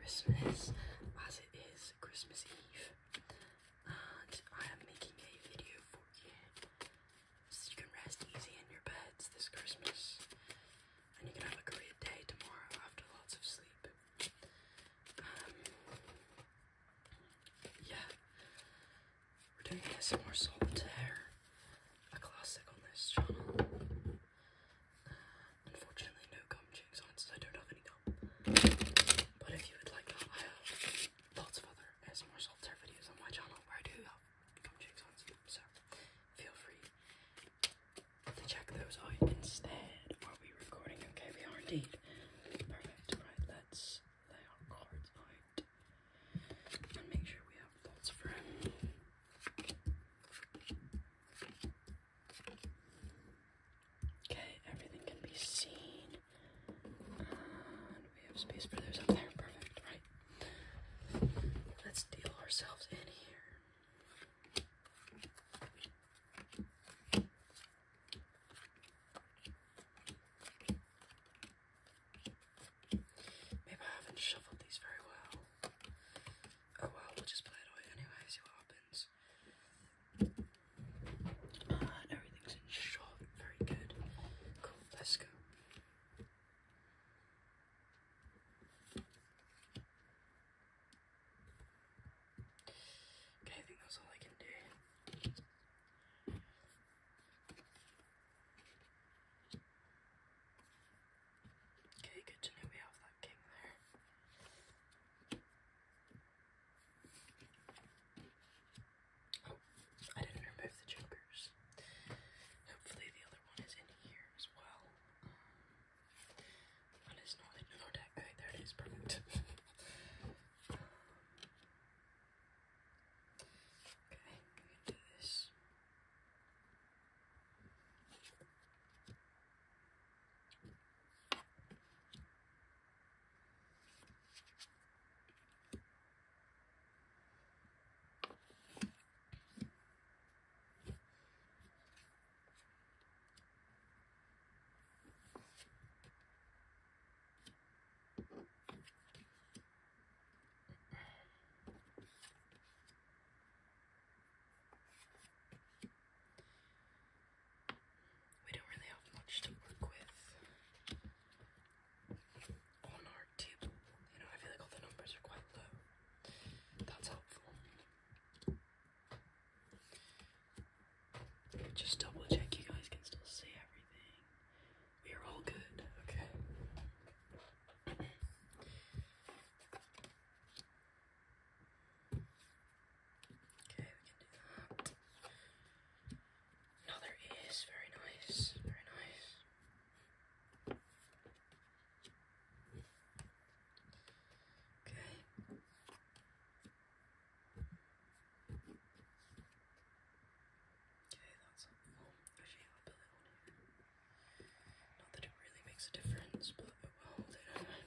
Christmas, as it is Christmas Eve, and I am making a video for you so you can rest easy in your beds this Christmas, and you can have a great day tomorrow after lots of sleep. Yeah, we're doing ASMR Solitaire, a classic on this channel. Unfortunately, no gum chewing sounds, I don't have any gum. But if you would like that, I have lots of other ASMR Solitaire videos on my channel where I do have gum chewing sounds, so feel free to check those out instead. Are we recording? Okay, we are indeed. Perfect. Right, let's lay our cards out and make sure we have lots of room. Okay, everything can be seen, and we have space for those up there. Perfect, right. Let's deal ourselves in here. Maybe I haven't shuffled these very well. Oh well, we'll just play it out anyway, see what happens. Everything's in shot. Very good. Cool, let's go. Okay, I think that's all I can do. Okay, good to know we have that king there. Oh, I didn't remove the jokers. Hopefully the other one is in here as well. And it's not in our deck. Okay, there it is. Perfect. Okay, we can do this. We don't really have much to work with on our table. You know, I feel like all the numbers are quite low. That's helpful. Just double check you guys can still see everything. We are all good, okay? Okay, we can do that. Another is very nice, very nice. Okay. Okay, that's helpful. Actually, I'll put it on here. Not that it really makes a difference, but it will hold it anyway.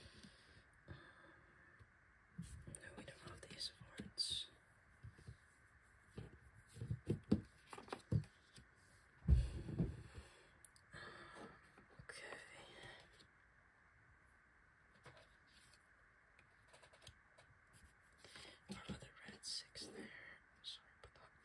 No, we don't have these words. Okay. Our other red 6 there. Sorry about that.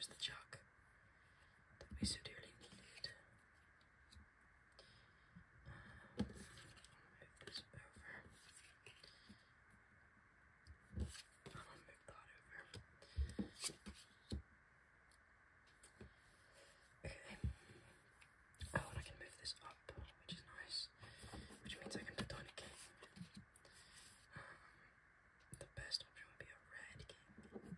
organise the jug that we so dearly needed. Move this over. I'll move that over. Okay. Oh, and I can move this up, which is nice. Which means I can put down a king. The best option would be a red king.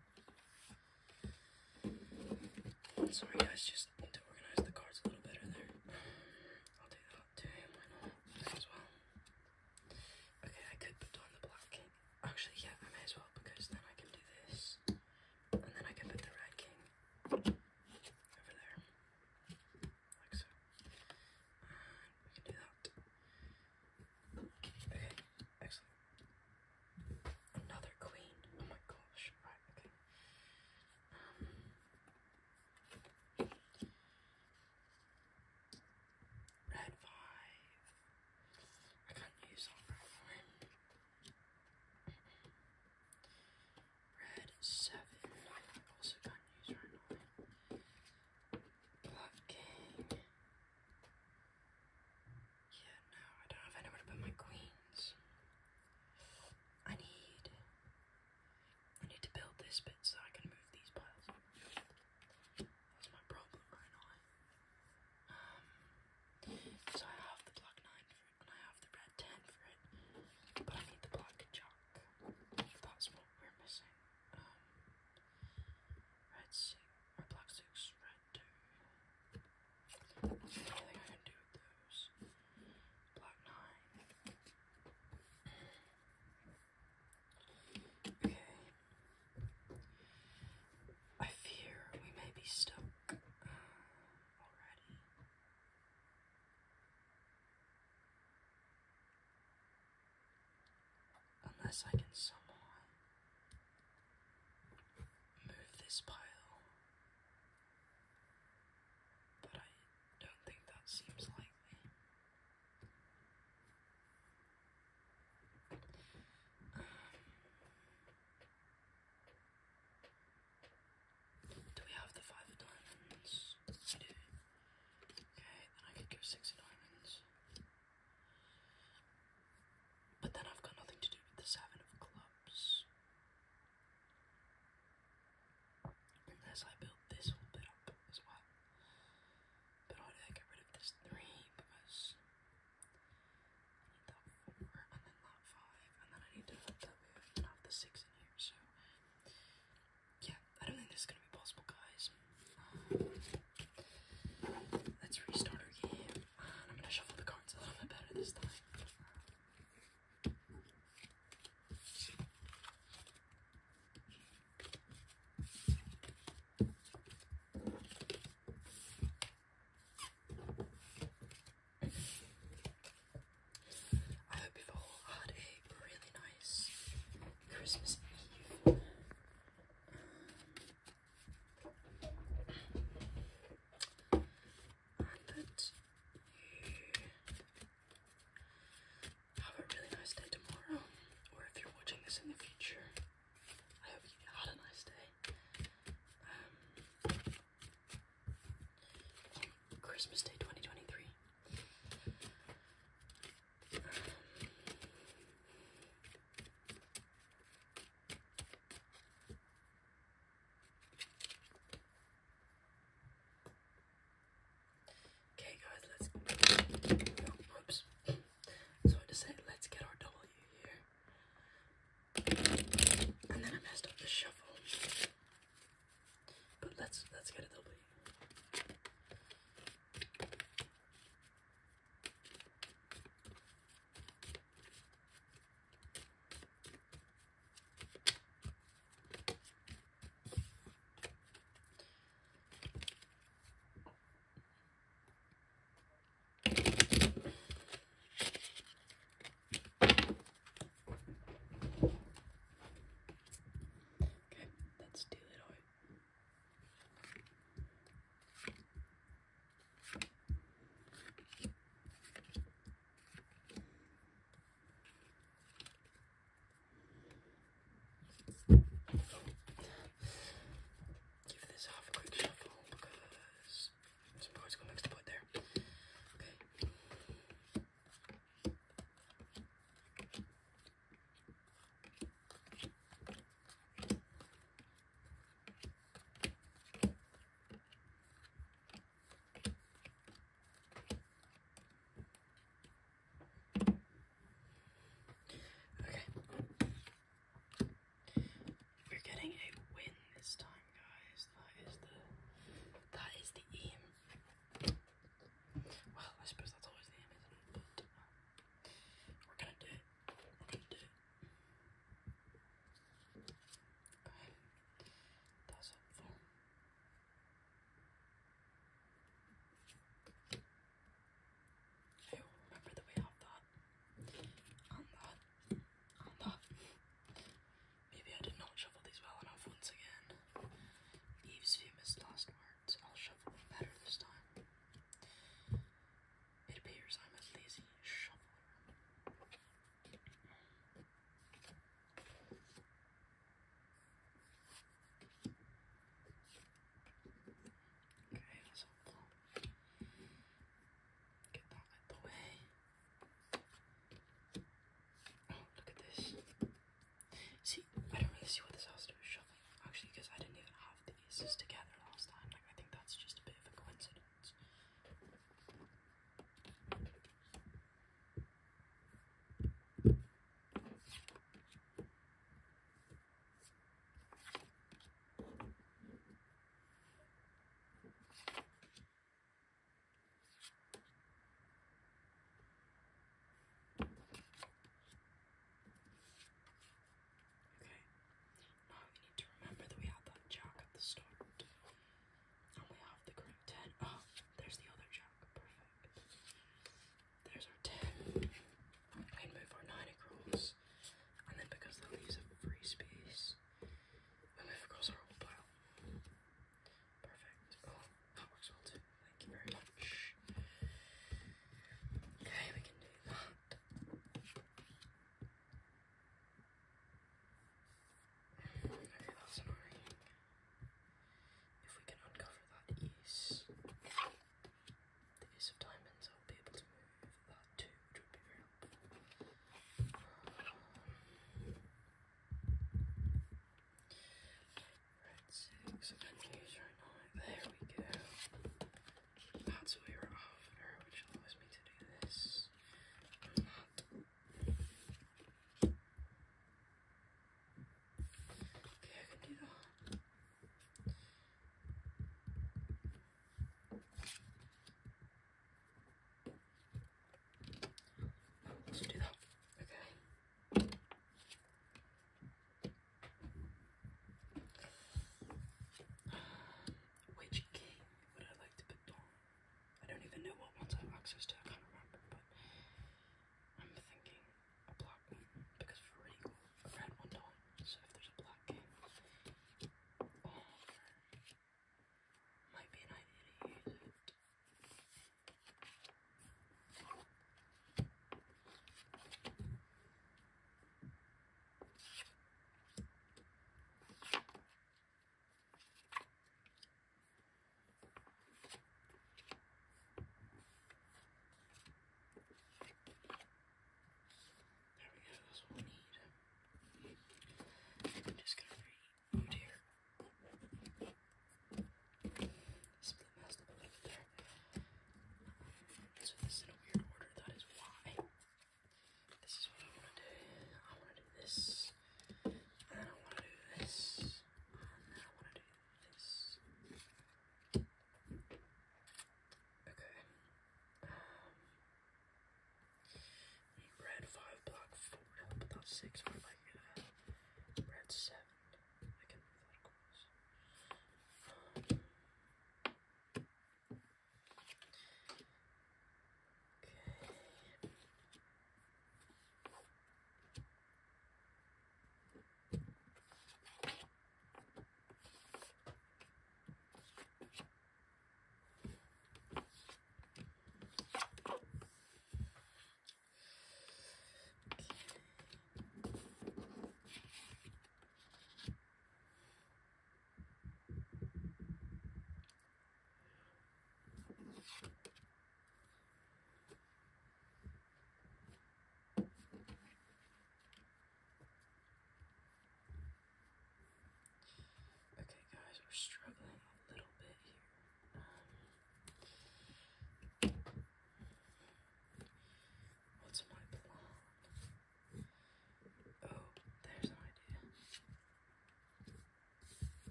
Sorry guys, just need to organise the cards a little better there. I'll do that too, why not? This as well. Okay, I could put down the black king. Actually, yeah, I may as well, because then I can do this. And then I can put the red king over there. Like so. And we can do that. Okay, excellent. Another queen. Oh my gosh. Right, okay. Red 5. I can't use that right now. Red 7. I also can't use right now. Black king. Yeah, no, I don't have anywhere to put my queens. I need to build this bit so I can move these piles. That's my problem right now. So I have the black 9 for it, and I have the red 10 for it, but I need the black jack. That's what we're missing. Red 6, or black 6, red 2. That's the only thing I can do with those. Black 9. Okay. I fear we may be stuck already. Unless I can somehow move this pile. But I don't think that seems likely. Do we have the 5 of diamonds? We do. Okay, then I could go 6 of diamonds. But then I've got nothing to do with the 7 of clubs. Unless I build this whole bit up as well. But how do I get rid of this 3? Because I need that 4 and then that 5, and then I need to have that move and have the 6 in here, so yeah, I don't think this is gonna be possible, guys. Let's restart our game, and I'm gonna shuffle the cards a little bit better this time. I hope you've all had a really nice Christmas Eve. And that you have a really nice day tomorrow, or if you're watching this in the future, I hope you had a nice day. On Christmas Day 2023. here's our 10. We can move our 9 across. And then because that leaves a free space, we move across our whole pile. Perfect. Oh, that works well too. Thank you very much. Okay, we can do that. Okay, that's annoying. If we can uncover that ace, the ace of diamonds, I'll be able to move that too, which would be very helpful. Red 6, and then use right now. There we go. That's what we were after, which allows me to do this. And that. Okay, I can do that. Let's do that. Okay. Which king would I like to put down? I don't even know what ones I have access to, I can't remember, but I'm thinking a black one, because we've already got a red one down, so if there's a black king, might be an idea to use it. There we go, that's what we need. I'm just gonna oh dear. Split messed up a little bit there. So this is in a weird order, that is why. This is what I want to do. I want to do this, and then I want to do this, and then I want to do this. Okay. Red 5, black 4, but that's 6. What if I get red 7? I can move that across. Okay.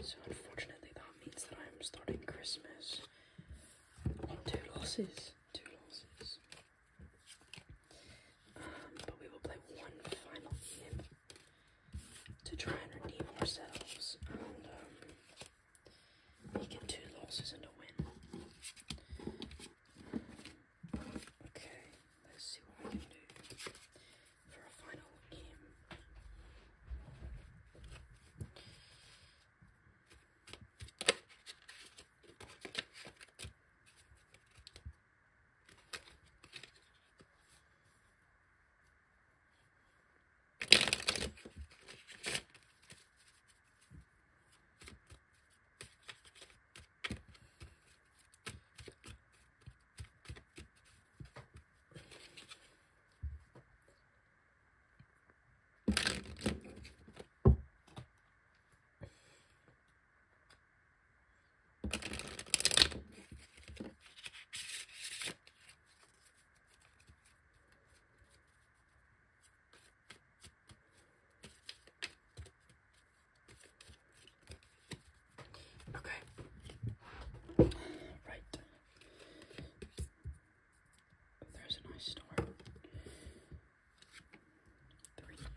So unfortunately that means that I am starting Christmas on 2 losses. 2 losses. But we will play one final game to try and redeem ourselves and make it 2 losses and a win. Okay, let's see what we can do for a final game. Okay. Right. Oh, there's a nice start. 3, 4,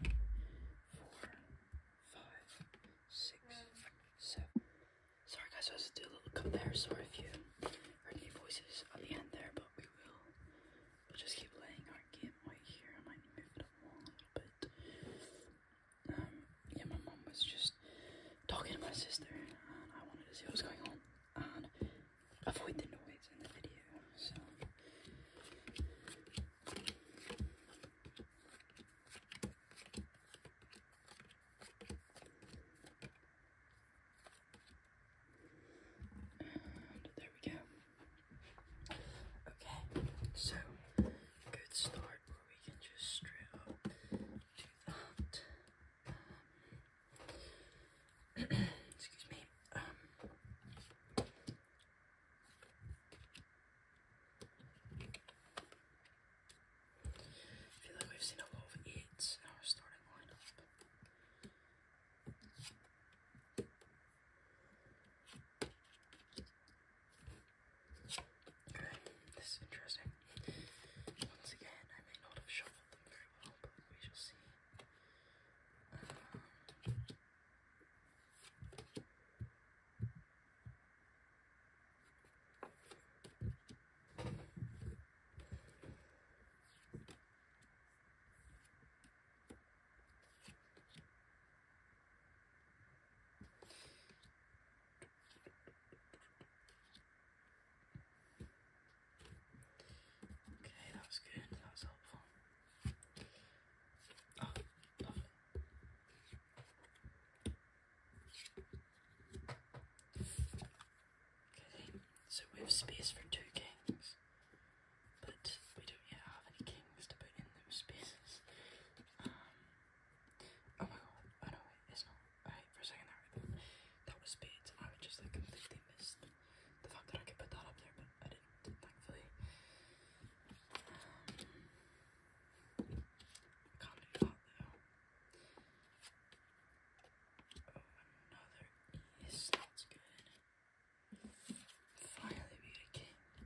5, 6, 7. Sorry guys, I was do a little cut there. Sorry if you heard any voices at the end there, but we'll just keep playing our game right here. I might move it along a little bit. Yeah, my mum was just talking to my sister, and I wanted to see what was going on and avoid the noise in the video. So. There we go. Okay, so good start where we can just straight up do that. Excuse me. I feel like we've seen a lot of 8s in our starting lineup. Okay, this is interesting. Once again, I may not have shuffled them very well, but we shall see. Okay, that was good. That was helpful. Oh, lovely. Okay, so we have space for 2 kings, but we don't yet have any kings to put in those spaces. Oh my god, oh no, wait, it's not. Alright, for a second there, I thought that was spades, and I would just like completely missed the fact that I could put that up there, but I didn't, thankfully. Can't do that though. Oh, another ace, that's good. Finally we get a king.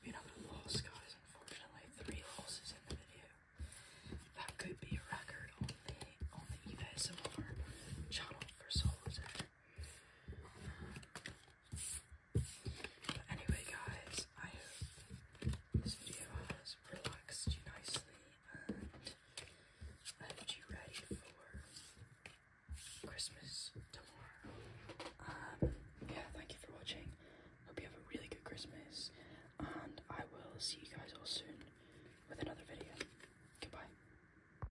be another loss, guys. Unfortunately, 3 losses in the video. That could be a record on the EVSMR channel for Solitaire. But anyway, guys, I hope this video has relaxed you nicely and left you ready for Christmas tomorrow. Yeah, thank you for watching. Hope you have a really good Christmas, and I will see you